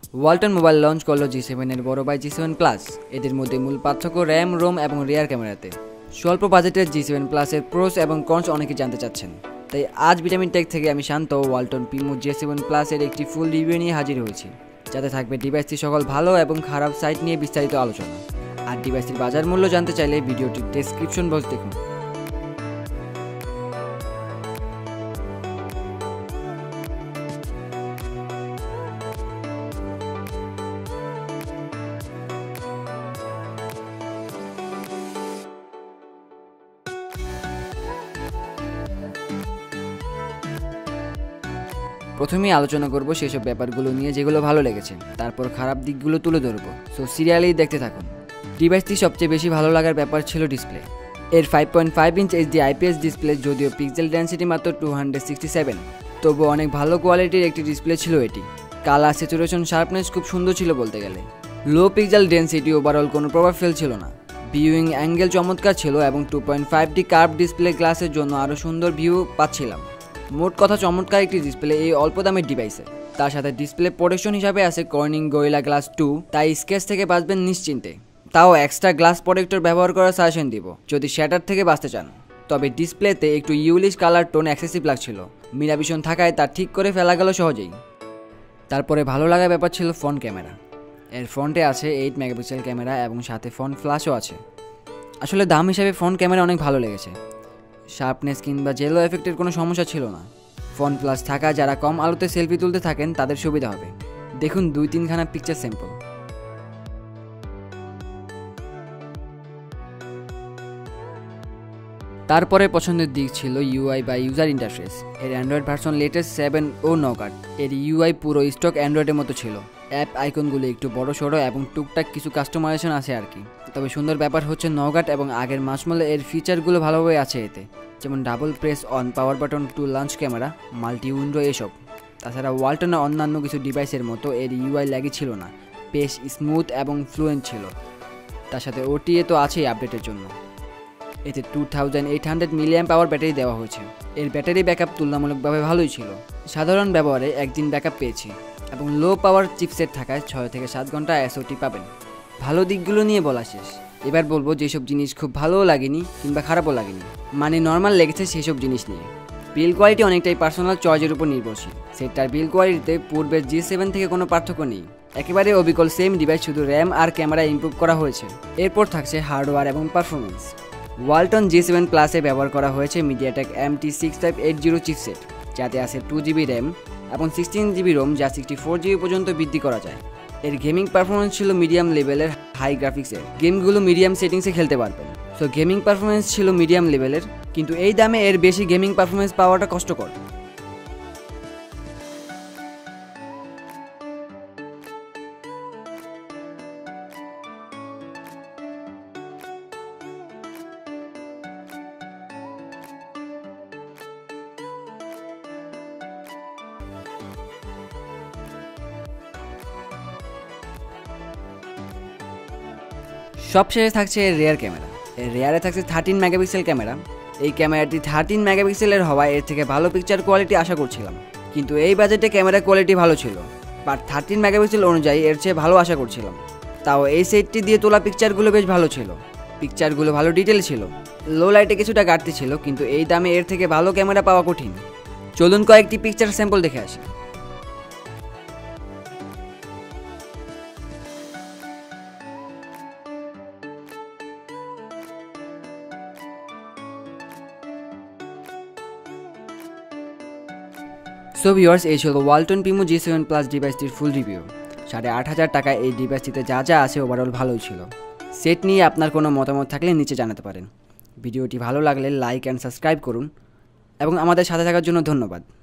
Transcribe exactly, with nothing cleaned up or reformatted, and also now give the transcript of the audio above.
Walton mobile launch করলো G seven এর বড় ভাই জি সেভেন প্লাস। এদের মধ্যে মূল পার্থক্য র্যাম, রোম এবং রিয়ার ক্যামেরাতে। স্বল্প বাজেটের জি সেভেন প্লাসের প্রোস এবং কনস অনেকে জানতে চাচ্ছেন, তাই আজ ভিটামিন টেক থেকে আমি Shanto Walton Primo G seven প্লাসের একটি ফুল রিভিউ নিয়ে হাজির হয়েছি, যাতে থাকবে ডিভাইসটি সকল ভালো এবং খারাপ সাইট নিয়ে বিস্তারিত আলোচনা। আর ডিভাইসটির বাজার মূল্য জানতে চাইলে ভিডিওটির ডেসক্রিপশন বক্স দেখুন। প্রথমেই আলোচনা করব সেসব ব্যাপারগুলো নিয়ে যেগুলো ভালো লেগেছে, তারপর খারাপ দিকগুলো তুলে ধরবো। সো সিরিয়ালেই দেখতে থাকুন। ডিভাইসটি সবচেয়ে বেশি ভালো লাগার ব্যাপার ছিল ডিসপ্লে। এর five point five inch HD IPS display, যদিও পিক্সেল ডেন্সিটি মাত্র টু হান্ড্রেড সিক্সটি সেভেন, তবুও অনেক ভালো কোয়ালিটির একটি ডিসপ্লে ছিল এটি। কালার, স্যাচুরেশন, শার্পনেস খুব সুন্দর ছিল বলতে গেলে। লো পিক্সেল ডেন্সিটি ওভারঅল কোনো প্রভাব ফেলছিল না। ভিউইং অ্যাঙ্গেল চমৎকার ছিল এবং two point five D curve display গ্লাসের জন্য আরও সুন্দর ভিউ পাচ্ছিলাম। মোট কথা চমৎকার একটি ডিসপ্লে এই অল্প দামের ডিভাইসে। তার সাথে ডিসপ্লে প্রোটেকশন হিসাবে আছে কর্নিং গরিলা গ্লাস টু, তাই স্কেচ থেকে বাঁচবেন নিশ্চিন্তে। তাও এক্সট্রা গ্লাস প্রোটেক্টর ব্যবহার করার সাজেশন দিব যদি শ্যাটার থেকে বাঁচতে চান। তবে ডিসপ্লেতে একটু ইউলিশ কালার টোন এক্সেসিভ লাগছিল, মিরাভিশন থাকায় তা ঠিক করে ফেলা গেল সহজেই। তারপরে ভালো লাগার ব্যাপার ছিল ফ্রন্ট ক্যামেরা। এর ফ্রন্টে আছে এইট মেগাপিক্সেল ক্যামেরা এবং সাথে ফ্রন্ট ফ্ল্যাশও আছে। আসলে দাম হিসাবে ফ্রন্ট ক্যামেরা অনেক ভালো লেগেছে। শার্পনেস কিংবা জেলো এফেক্টের কোনো সমস্যা ছিল না। ফ্রন্ট ফ্ল্যাশ থাকা যারা কম আলোতে সেলফি তুলতে থাকেন তাদের সুবিধা হবে। দেখুন দুই তিনখানা পিকচার স্যাম্পল। তারপরে পছন্দের দিক ছিল ইউআই বা ইউজার ইন্টারফেস। এর অ্যান্ড্রয়েড ভার্সন লেটেস্ট সেভেন ও নগাট। এর ইউআই পুরো স্টক অ্যান্ড্রয়েডের মতো ছিল। অ্যাপ আইকনগুলো একটু বড় সড়ো এবং টুকটাক কিছু কাস্টমাইজেশন আছে আর কি। তবে সুন্দর ব্যাপার হচ্ছে নগাট এবং আগের মাসমলে এর ফিচারগুলো ভালোভাবে আছে এতে, যেমন double press on, power button, to launch camera, multi window এসব। তাছাড়া ওয়ালটনের অন্যান্য কিছু ডিভাইসের মতো এর ইউআই ল্যাগি ছিল না, বেশ স্মুথ এবং ফ্লুয়েন্ট ছিল। তার সাথে ওটিএ তো আছেই আপডেটের জন্য। এতে two thousand eight hundred milliamp power battery দেওয়া হয়েছে। এর ব্যাটারি ব্যাকআপ তুলনামূলকভাবে ভালোই ছিল। সাধারণ ব্যবহারে একদিন ব্যাকআপ পেয়েছি এবং লো পাওয়ার চিপসেট থাকায় ছয় থেকে সাত ঘন্টা এসওটি পাবেন। ভালো দিকগুলো নিয়ে বলা শেষ। এবার বলবো যেসব জিনিস খুব ভালোও লাগেনি কিংবা খারাপও লাগেনি, মানে নর্মাল লেগেছে সেসব জিনিস নিয়ে। বিল কোয়ালিটি অনেকটাই পার্সোনাল চয়েসের উপর নির্ভরশীল। সেটার বিল কোয়ালিটিতে পূর্বের জি সেভেন থেকে কোনো পার্থক্য নেই। একেবারে অবিকল সেম ডিভাইস, শুধু র্যাম আর ক্যামেরা ইমপ্রুভ করা হয়েছে। এরপর থাকছে হার্ডওয়্যার এবং পারফরমেন্স। ওয়ালটন জি সেভেন প্লাসে ব্যবহার করা হয়েছে MediaTek M T six five eight zero chipset, যাতে আছে টু জিবি র্যাম এবং সিক্সটিন জিবি রোম, যা সিক্সটি ফোর জিবি পর্যন্ত বৃদ্ধি করা যায়। এর গেমিং পারফরমেন্স ছিল মিডিয়াম লেভেলের, হাই গ্রাফিক্সের। গেমগুলো মিডিয়াম সেটিংসে খেলতে পারবেন। সো গেমিং পারফরমেন্স ছিল মিডিয়াম লেভেলের, কিন্তু এই দামে এর বেশি গেমিং পারফরমেন্স পাওয়াটা কষ্টকর। সবশেষে থাকছে এর রেয়ার ক্যামেরা। এর রেয়ারে থাকছে থার্টিন মেগাপিক্সেল ক্যামেরা। এই ক্যামেরাটি থার্টিন মেগাপিক্সেলের হওয়ায় এর থেকে ভালো পিকচার কোয়ালিটি আশা করছিলাম, কিন্তু এই বাজেটে ক্যামেরা কোয়ালিটি ভালো ছিল, বাট থার্টিন মেগাপিক্সেল অনুযায়ী এর চেয়ে ভালো আশা করছিলাম। তাও এই সেটটি দিয়ে তোলা পিকচারগুলো বেশ ভালো ছিল। পিকচারগুলো ভালো ডিটেল ছিল। লো লাইটে কিছুটা ঘাটতি ছিল, কিন্তু এই দামে এর থেকে ভালো ক্যামেরা পাওয়া কঠিন। চলুন কয়েকটি পিকচার স্যাম্পল দেখে আসি। সো ভিউয়ার্স, এই ছিল Walton Primo G seven plus ডিভাইসটির ফুল রিভিউ। সাড়ে আট হাজার টাকায় এই ডিভাইসটিতে যা যা আছে ওভারঅল ভালোই ছিল। সেট নিয়ে আপনার কোনো মতামত থাকলে নিচে জানাতে পারেন। ভিডিওটি ভালো লাগলে লাইক অ্যান্ড সাবস্ক্রাইব করুন এবং আমাদের সাথে থাকার জন্য ধন্যবাদ।